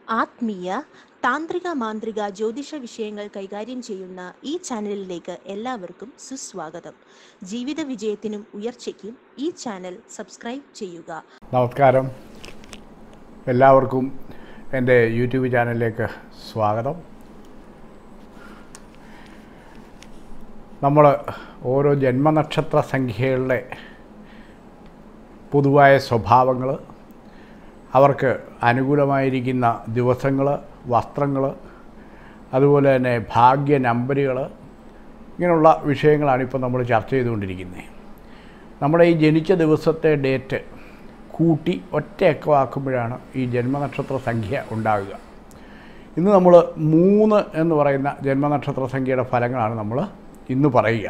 ആത്മീയ താന്ത്രിക മാന്ത്രിക ജ്യോതിഷ വിഷയങ്ങൾ കൈകാര്യം ചെയ്യുന്ന ഈ ചാനലിലേക്ക് എല്ലാവർക്കും സുസ്വാഗതം. ജീവിത വിജയത്തിനും ഉയർച്ചയ്ക്കും ഈ ചാനൽ സബ്സ്ക്രൈബ് ചെയ്യുക. നമസ്കാരം, എല്ലാവർക്കും എൻ്റെ യൂട്യൂബ് ചാനലിലേക്ക് സ്വാഗതം. നമ്മൾ ഓരോ ജന്മനക്ഷത്ര സംഖ്യകളുടെ പൊതുവായ സ്വഭാവങ്ങൾ, അവർക്ക് അനുകൂലമായിരിക്കുന്ന ദിവസങ്ങൾ, വസ്ത്രങ്ങൾ, അതുപോലെ തന്നെ ഭാഗ്യ നമ്പറുകൾ, ഇങ്ങനെയുള്ള വിഷയങ്ങളാണ് ഇപ്പോൾ നമ്മൾ ചർച്ച ചെയ്തുകൊണ്ടിരിക്കുന്നത്. നമ്മുടെ ഈ ജനിച്ച ദിവസത്തെ ഡേറ്റ് കൂട്ടി ഒറ്റയക്കമാക്കുമ്പോഴാണ് ഈ ജന്മനക്ഷത്ര സംഖ്യ ഉണ്ടാകുക. ഇന്ന് നമ്മൾ 3 എന്ന് പറയുന്ന ജന്മനക്ഷത്ര സംഖ്യയുടെ ഫലങ്ങളാണ് നമ്മൾ ഇന്ന് പറയുക.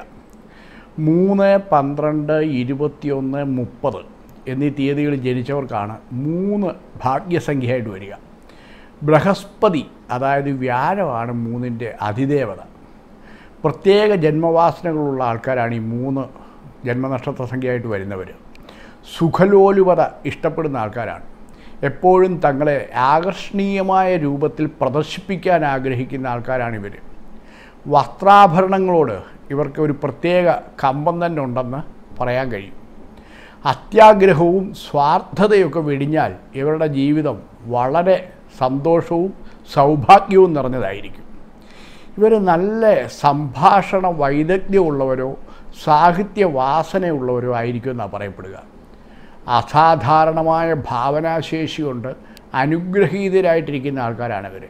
3, 12, 21, 30 എന്നീ തീയതികളിൽ ജനിച്ചവർക്കാണ് 3 ഭാഗ്യസംഖ്യയായിട്ട് വരിക. ബൃഹസ്പതി, അതായത് വ്യാഴമാണ് 3ൻ്റെ അധിദേവത. പ്രത്യേക ജന്മവാസനകളുള്ള ആൾക്കാരാണ് ഈ 3 ജന്മനക്ഷത്ര സംഖ്യയായിട്ട് വരുന്നവർ. സുഖലോലുപത ഇഷ്ടപ്പെടുന്ന ആൾക്കാരാണ്. എപ്പോഴും തങ്ങളെ ആകർഷണീയമായ രൂപത്തിൽ പ്രദർശിപ്പിക്കാൻ ആഗ്രഹിക്കുന്ന ആൾക്കാരാണ് ഇവർ. വസ്ത്രാഭരണങ്ങളോട് ഇവർക്ക് ഒരു പ്രത്യേക കമ്പം തന്നെ ഉണ്ടെന്ന് പറയാൻ കഴിയും. അത്യാഗ്രഹവും സ്വാർത്ഥതയൊക്കെ വെടിഞ്ഞാൽ ഇവരുടെ ജീവിതം വളരെ സന്തോഷവും സൗഭാഗ്യവും നിറഞ്ഞതായിരിക്കും. ഇവർ നല്ല സംഭാഷണ വൈദഗ്ധ്യമുള്ളവരോ സാഹിത്യ വാസനയുള്ളവരോ ആയിരിക്കും എന്നാണ് പറയപ്പെടുക. അസാധാരണമായ ഭാവനാശേഷി കൊണ്ട് അനുഗ്രഹീതരായിട്ടിരിക്കുന്ന ആൾക്കാരാണ് ഇവർ.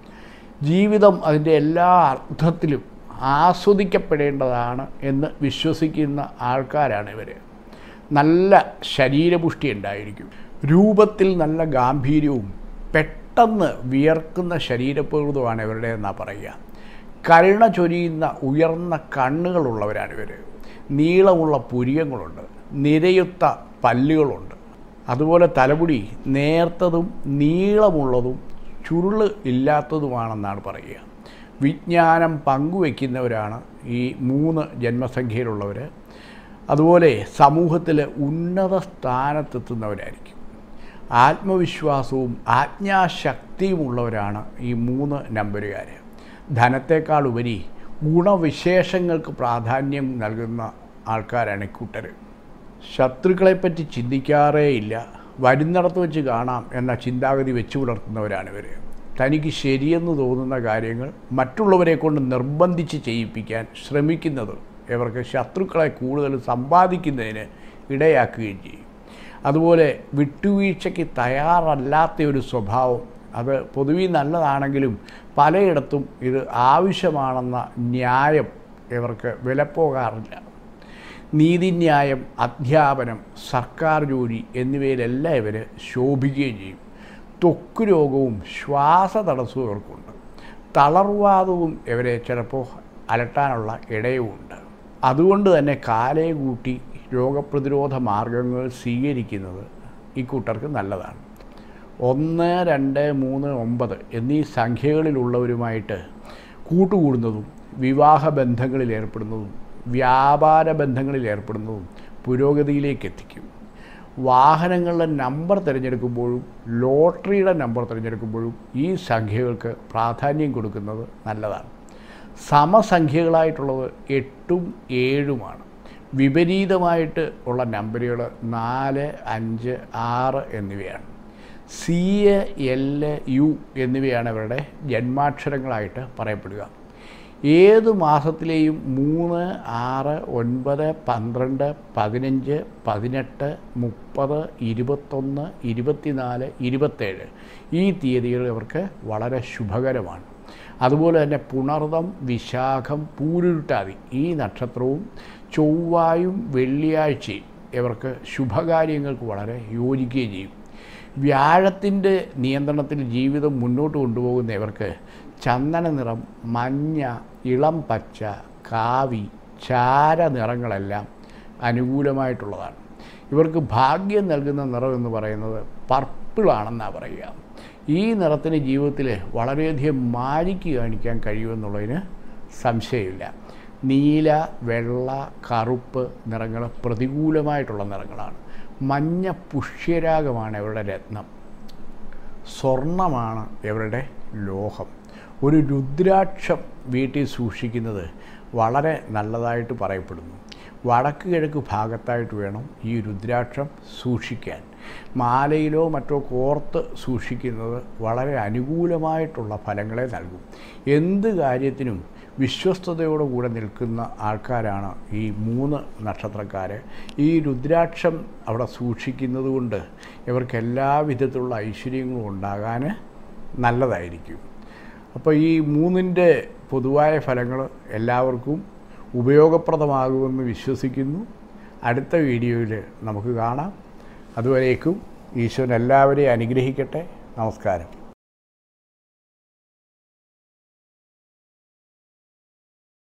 ജീവിതം അതിൻ്റെ എല്ലാ അർത്ഥത്തിലും ആസ്വദിക്കപ്പെടേണ്ടതാണ് എന്ന് വിശ്വസിക്കുന്ന ആൾക്കാരാണ് ഇവർ. നല്ല ശരീരപുഷ്ടി ഉണ്ടായിരിക്കും. രൂപത്തിൽ നല്ല ഗാംഭീര്യവും പെട്ടെന്ന് വിയർക്കുന്ന ശരീരപ്രകൃതമാണ് ഇവരുടെ എന്നാണ് പറയുക. കരുണ ചൊരിയുന്ന ഉയർന്ന കണ്ണുകളുള്ളവരാണ് ഇവർ. നീളമുള്ള പുരികങ്ങളുണ്ട്, നിരയുത്ത പല്ലുകളുണ്ട്. അതുപോലെ തലമുടി നേർത്തതും നീളമുള്ളതും ചുരുള് ഇല്ലാത്തതുമാണെന്നാണ് പറയുക. വിജ്ഞാനം പങ്കുവയ്ക്കുന്നവരാണ് ഈ 3 ജന്മസംഖ്യയിലുള്ളവർ. അതുപോലെ സമൂഹത്തിൽ ഉന്നത സ്ഥാനത്തെത്തുന്നവരായിരിക്കും. ആത്മവിശ്വാസവും ആജ്ഞാശക്തിയുമുള്ളവരാണ് ഈ 3 നമ്പരുകാർ. ധനത്തേക്കാൾ ഉപരി ഗുണവിശേഷങ്ങൾക്ക് പ്രാധാന്യം നൽകുന്ന ആൾക്കാരാണ് ഇക്കൂട്ടർ. ശത്രുക്കളെപ്പറ്റി ചിന്തിക്കാറേ ഇല്ല, വരുന്നിടത്ത് വെച്ച് കാണാം എന്ന ചിന്താഗതി വെച്ച് പുലർത്തുന്നവരാണിവർ. തനിക്ക് ശരിയെന്ന് തോന്നുന്ന കാര്യങ്ങൾ മറ്റുള്ളവരെ കൊണ്ട് നിർബന്ധിച്ച് ചെയ്യിപ്പിക്കാൻ ശ്രമിക്കുന്നത് ഇവർക്ക് ശത്രുക്കളെ കൂടുതൽ സമ്പാദിക്കുന്നതിന് ഇടയാക്കുകയും ചെയ്യും. അതുപോലെ വിട്ടുവീഴ്ചയ്ക്ക് തയ്യാറല്ലാത്ത ഒരു സ്വഭാവം, അത് പൊതുവെ നല്ലതാണെങ്കിലും പലയിടത്തും ഇത് ആവശ്യമാണെന്ന ന്യായം ഇവർക്ക് വിലപ്പോകാറില്ല. നീതിന്യായം, അധ്യാപനം, സർക്കാർ ജോലി എന്നിവയിലെല്ലാം ഇവർ ശോഭിക്കുകയും ചെയ്യും. ത്വക്ക് രോഗവും ശ്വാസതടസ്സവും ഇവർക്കുണ്ട്. തളർവാദവും ഇവരെ ചിലപ്പോൾ അലട്ടാനുള്ള ഇടയുമുണ്ട്. അതുകൊണ്ട് തന്നെ കാലേ കൂട്ടി രോഗപ്രതിരോധ മാർഗങ്ങൾ സ്വീകരിക്കുന്നത് ഈ കൂട്ടർക്ക് നല്ലതാണ്. 1, 2, 3, 9 എന്നീ സംഖ്യകളിലുള്ളവരുമായിട്ട് കൂട്ടുകൂടുന്നതും വിവാഹ ബന്ധങ്ങളിൽ ഏർപ്പെടുന്നതും വ്യാപാര ബന്ധങ്ങളിൽ ഏർപ്പെടുന്നതും പുരോഗതിയിലേക്ക് എത്തിക്കും. വാഹനങ്ങളുടെ നമ്പർ തിരഞ്ഞെടുക്കുമ്പോഴും ലോട്ടറിയുടെ നമ്പർ തിരഞ്ഞെടുക്കുമ്പോഴും ഈ സംഖ്യകൾക്ക് പ്രാധാന്യം കൊടുക്കുന്നത് നല്ലതാണ്. സമസംഖ്യകളായിട്ടുള്ളത് 8ഉം 7ഉമാണ്. വിപരീതമായിട്ട് ഉള്ള നമ്പറുകൾ 4, 5, 6 എന്നിവയാണ്. C, L, U എന്നിവയാണ് അവരുടെ ജന്മാക്ഷരങ്ങളായിട്ട് പറയപ്പെടുക. ഏത് മാസത്തിലെയും 3, 6, 9, 12, 15, 18, 30, 21, 24, 27 ഈ തീയതികൾ ഇവർക്ക് വളരെ ശുഭകരമാണ്. അതുപോലെ തന്നെ പുണർതം, വിശാഖം, പൂരുരുട്ടാതി ഈ നക്ഷത്രവും ചൊവ്വായും വെള്ളിയാഴ്ചയും ഇവർക്ക് ശുഭകാര്യങ്ങൾക്ക് വളരെ യോജിക്കുകയും ചെയ്യും. വ്യാഴത്തിൻ്റെ നിയന്ത്രണത്തിൽ ജീവിതം മുന്നോട്ട് കൊണ്ടുപോകുന്ന ഇവർക്ക് ചന്ദന നിറം, മഞ്ഞ, ഇളം പച്ച, കാവി, ചാര നിറങ്ങളെല്ലാം അനുകൂലമായിട്ടുള്ളതാണ്. ഇവർക്ക് ഭാഗ്യം നൽകുന്ന നിറം എന്ന് പറയുന്നത് പർപ്പിളാണെന്നാണ് പറയുക. ഈ നിറത്തിന് ജീവിതത്തിൽ വളരെയധികം മാജിക്ക് കാണിക്കാൻ കഴിയുമെന്നുള്ളതിന് സംശയമില്ല. നീല, വെള്ള, കറുപ്പ് നിറങ്ങൾ പ്രതികൂലമായിട്ടുള്ള നിറങ്ങളാണ്. മഞ്ഞ പുഷ്യരാഗമാണ് ഇവരുടെ രത്നം. സ്വർണ്ണമാണ് ഇവരുടെ ലോഹം. ഒരു രുദ്രാക്ഷം വീട്ടിൽ സൂക്ഷിക്കുന്നത് വളരെ നല്ലതായിട്ട് പറയപ്പെടുന്നു. വടക്ക് കിഴക്ക് ഭാഗത്തായിട്ട് വേണം ഈ രുദ്രാക്ഷം സൂക്ഷിക്കാൻ. മാലയിലോ മറ്റോ കോർത്ത് സൂക്ഷിക്കുന്നത് വളരെ അനുകൂലമായിട്ടുള്ള ഫലങ്ങളെ നൽകും. എന്ത് കാര്യത്തിനും വിശ്വസ്തയോടുകൂടെ നിൽക്കുന്ന ആൾക്കാരാണ് ഈ 3 നക്ഷത്രക്കാർ. ഈ രുദ്രാക്ഷം അവിടെ സൂക്ഷിക്കുന്നത് കൊണ്ട് ഇവർക്ക് എല്ലാ വിധത്തിലുള്ള ഐശ്വര്യങ്ങളും ഉണ്ടാകാൻ നല്ലതായിരിക്കും. അപ്പോൾ ഈ 3ൻ്റെ പൊതുവായ ഫലങ്ങൾ എല്ലാവർക്കും ഉപയോഗപ്രദമാകുമെന്ന് വിശ്വസിക്കുന്നു. അടുത്ത വീഡിയോയിൽ നമുക്ക് കാണാം. അതുവരേക്കും ഈശ്വരൻ എല്ലാവരെയും അനുഗ്രഹിക്കട്ടെ. നമസ്കാരം.